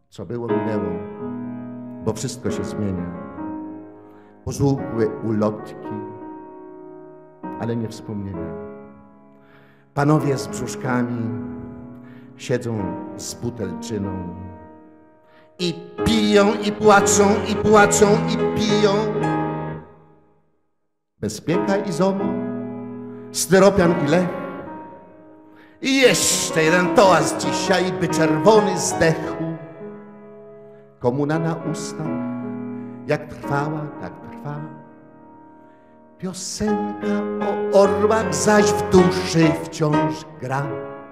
Co było, minęło, bo wszystko się zmienia. Pożółkłe ulotki, ale nie wspomnienia. Panowie z brzuszkami siedzą z butelczyną i piją, i płaczą, i płaczą, i piją. Bezpieka i ZOMO, styropian i Lech. I jeszcze jeden toast dzisiaj, by czerwony zdechł. Komuna na ustach, jak trwała, tak trwa. Piosenka o orłach zaś w duszy wciąż gra.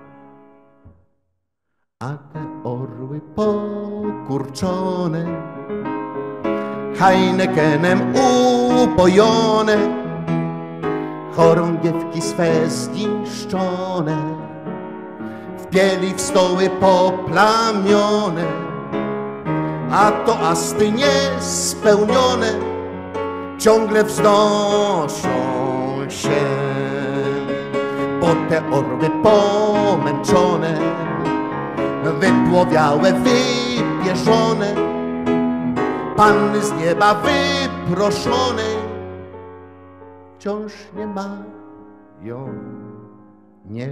A te orły pokurczone, Heinekenem upojone, chorągiewki swe zniszczone, w bieli w stoły poplamione, a toasty niespełnione ciągle wznoszą się, bo te orły pomęczone, wypłowiałe, wypierzone, panny z nieba wyproszone, wciąż nie mają, nie.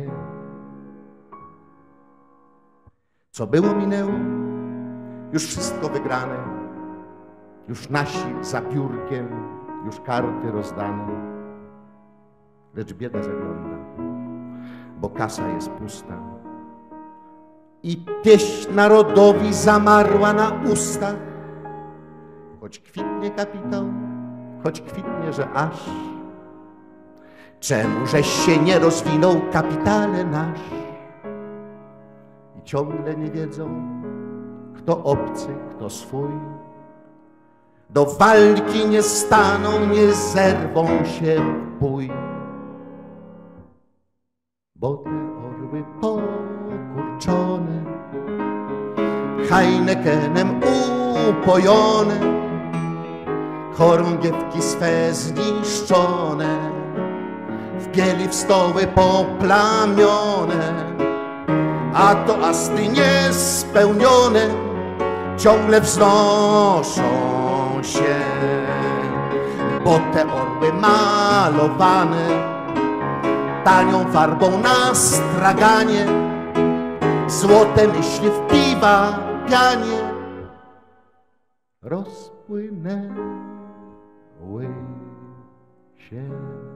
Co było, minęło, już wszystko wygrane, już nasi za biurkiem, już karty rozdane. Lecz bieda zagląda, bo kasa jest pusta i pieśń narodowi zamarła na ustach. Choć kwitnie kapitał, choć kwitnie, że aż. Czemu żeś się nie rozwinął, kapitale nasz? I ciągle nie wiedzą, kto obcy, kto swój. Do walki nie staną, nie zerwą się w bój. Bo te orły pokurczone, Heinekenem upojone, chorągiewki swe zniszczone, w bieli w stoły poplamione, a toasty niespełnione ciągle wznoszą się, bo te orły malowane tanią farbą na straganie, złote myśli w piwa pianie rozpłynęły się.